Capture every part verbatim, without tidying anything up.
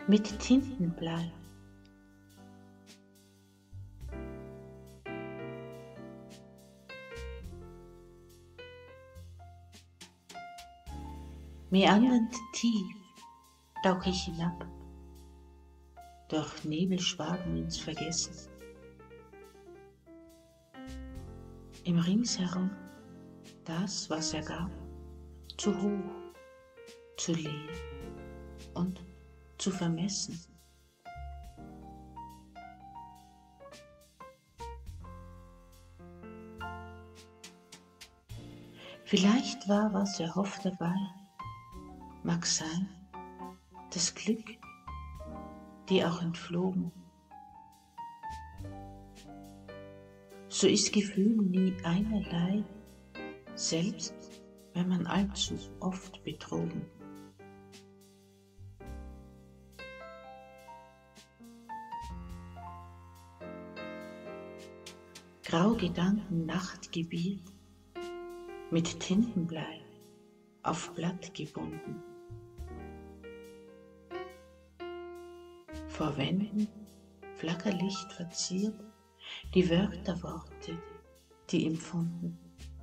mit Tintenblei. Meandernd tief tauch ich hinab, durch Nebelschwaden ins Vergessen. Im Ringsherum das, was er gab, zu hoch, zu leer und zu vermessen. Vielleicht war, was er hofft dabei, mag sein, das Glück, die auch entflogen. So ist Gefühl nie einerlei, selbst wenn man allzu oft betrogen. Grau Gedanken Nachtgebiet, mit Tintenblei auf Blatt gebunden. Vor Wänden Flackerlicht verziert die Wörterworte, die empfunden.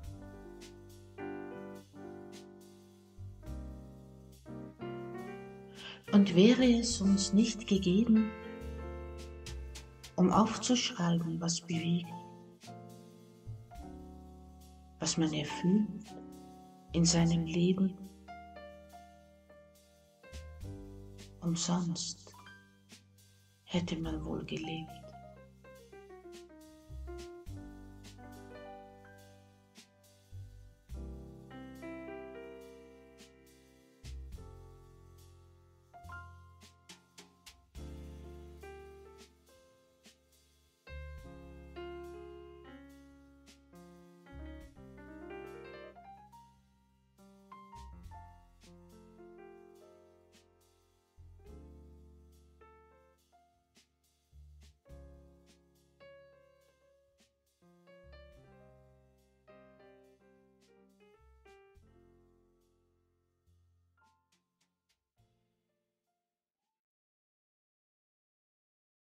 Und wäre es uns nicht gegeben, um aufzuschreiben, was bewegt, was man erfüllt in seinem Leben, umsonst hätte man wohl gelebt.